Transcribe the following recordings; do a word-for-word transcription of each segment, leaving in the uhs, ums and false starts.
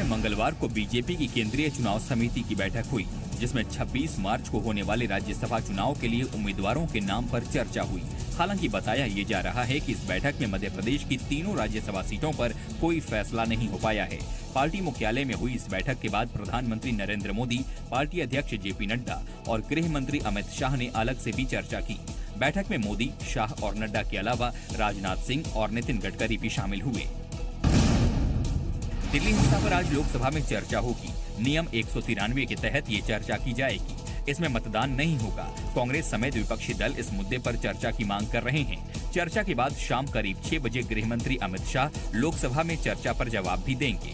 मंगलवार को बीजेपी की केंद्रीय चुनाव समिति की बैठक हुई, जिसमें छब्बीस मार्च को होने वाले राज्यसभा चुनाव के लिए उम्मीदवारों के नाम पर चर्चा हुई। हालांकि बताया ये जा रहा है कि इस बैठक में मध्य प्रदेश की तीनों राज्यसभा सीटों पर कोई फैसला नहीं हो पाया है। पार्टी मुख्यालय में हुई इस बैठक के बाद प्रधानमंत्री नरेंद्र मोदी, पार्टी अध्यक्ष जेपी नड्डा और गृह मंत्री अमित शाह ने अलग से भी चर्चा की। बैठक में मोदी, शाह और नड्डा के अलावा राजनाथ सिंह और नितिन गडकरी भी शामिल हुए। दिल्ली हिंसा पर आज लोकसभा में चर्चा होगी। नियम एक सौ तिरानवे के तहत ये चर्चा की जाएगी। इसमें मतदान नहीं होगा। कांग्रेस समेत विपक्षी दल इस मुद्दे पर चर्चा की मांग कर रहे हैं। चर्चा के बाद शाम करीब छह बजे गृह मंत्री अमित शाह लोकसभा में चर्चा पर जवाब भी देंगे।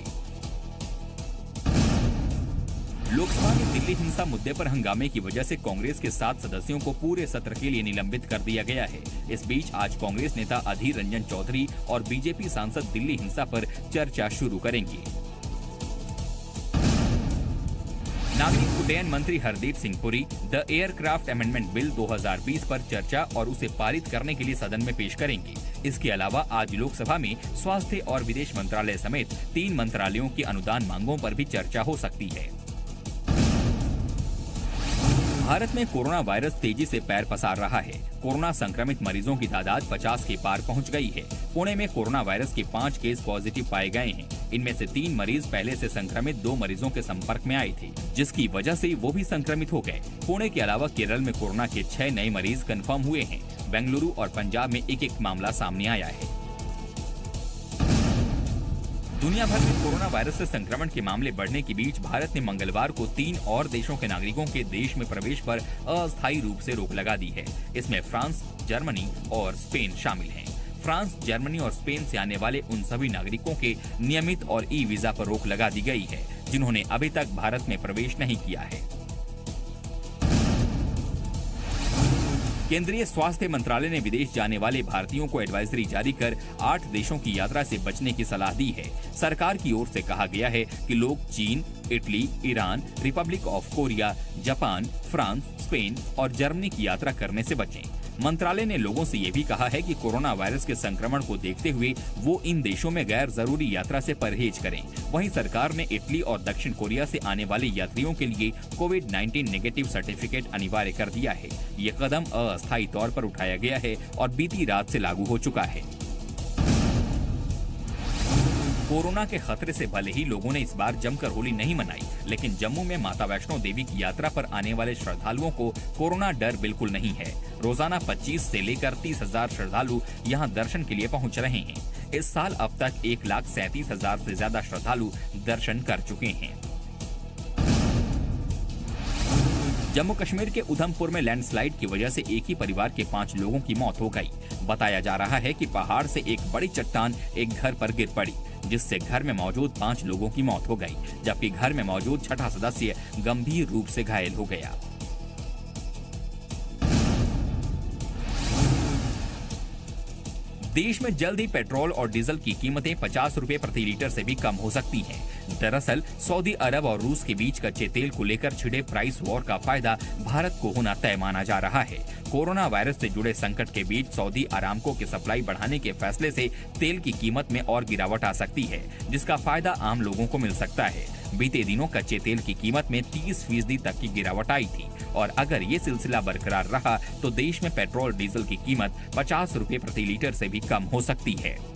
लोकसभा में दिल्ली हिंसा मुद्दे पर हंगामे की वजह से कांग्रेस के सात सदस्यों को पूरे सत्र के लिए निलंबित कर दिया गया है। इस बीच आज कांग्रेस नेता अधीर रंजन चौधरी और बीजेपी सांसद दिल्ली हिंसा पर चर्चा शुरू करेंगे। नागरिक उड्डयन मंत्री Hardeep Singh Puri the aircraft amendment bill दो हज़ार बीस पर चर्चा और उसे पारित करने के लिए सदन में पेश करेंगे। इसके अलावा आज लोकसभा में स्वास्थ्य और विदेश मंत्रालय समेत तीन मंत्रालयों की अनुदान मांगों पर भी चर्चा हो सकती है। भारत में कोरोना वायरस तेजी से पैर पसार रहा है। कोरोना संक्रमित मरीजों की तादाद पचास के पार पहुंच गई है। पुणे में कोरोना वायरस के पाँच केस पॉजिटिव पाए गए हैं। इनमें से तीन मरीज पहले से संक्रमित दो मरीजों के संपर्क में आए थे, जिसकी वजह से वो भी संक्रमित हो गए। पुणे के अलावा केरल में कोरोना के छह नए मरीज कंफर्म हुए हैं। बेंगलुरु और पंजाब में एक एक मामला सामने आया है। दुनिया भर में कोरोना वायरस से संक्रमण के मामले बढ़ने के बीच भारत ने मंगलवार को तीन और देशों के नागरिकों के देश में प्रवेश पर अस्थायी रूप से रोक लगा दी है। इसमें फ्रांस, जर्मनी और स्पेन शामिल हैं। फ्रांस, जर्मनी और स्पेन से आने वाले उन सभी नागरिकों के नियमित और ई वीजा पर रोक लगा दी गई है, जिन्होंने अभी तक भारत में प्रवेश नहीं किया है। केंद्रीय स्वास्थ्य मंत्रालय ने विदेश जाने वाले भारतीयों को एडवाइजरी जारी कर आठ देशों की यात्रा से बचने की सलाह दी है। सरकार की ओर से कहा गया है कि लोग चीन, Italy, Iran, Republic of Korea, Japan, France, Spain और जर्मनी की यात्रा करने से बचें। मंत्रालय ने लोगों से ये भी कहा है कि कोरोना वायरस के संक्रमण को देखते हुए वो इन देशों में गैर जरूरी यात्रा से परहेज करें। वहीं सरकार ने इटली और दक्षिण कोरिया से आने वाले यात्रियों के लिए कोविड नाइन्टीन नेगेटिव सर्टिफिकेट अनिवार्य कर दिया है। ये कदम अस्थायी तौर पर उठाया गया है और बीती रात से लागू हो चुका है। कोरोना के खतरे से भले ही लोगों ने इस बार जमकर होली नहीं मनाई, लेकिन जम्मू में माता वैष्णो देवी की यात्रा पर आने वाले श्रद्धालुओं को कोरोना डर बिल्कुल नहीं है। रोजाना पच्चीस से लेकर तीस हजार श्रद्धालु यहां दर्शन के लिए पहुंच रहे हैं। इस साल अब तक एक लाख सैंतीस हजार से ज्यादा श्रद्धालु दर्शन कर चुके हैं। जम्मू कश्मीर के उधमपुर में लैंडस्लाइड की वजह से एक ही परिवार के पांच लोगों की मौत हो गई। बताया जा रहा है कि पहाड़ से एक बड़ी चट्टान एक घर पर गिर पड़ी, जिससे घर में मौजूद पांच लोगों की मौत हो गई, जबकि घर में मौजूद छठा सदस्य गंभीर रूप से घायल हो गया। देश में जल्द ही पेट्रोल और डीजल की कीमतें पचास रुपए प्रति लीटर से भी कम हो सकती हैं। दरअसल सऊदी अरब और रूस के बीच कच्चे तेल को लेकर छिड़े प्राइस वॉर का फायदा भारत को होना तय माना जा रहा है। कोरोना वायरस से जुड़े संकट के बीच सऊदी अरामको की सप्लाई बढ़ाने के फैसले से तेल की कीमत में और गिरावट आ सकती है, जिसका फायदा आम लोगों को मिल सकता है। बीते दिनों कच्चे तेल की कीमत में तीस फीसदी तक की गिरावट आई थी और अगर ये सिलसिला बरकरार रहा तो देश में पेट्रोल डीजल की कीमत पचास रुपए प्रति लीटर से भी कम हो सकती है।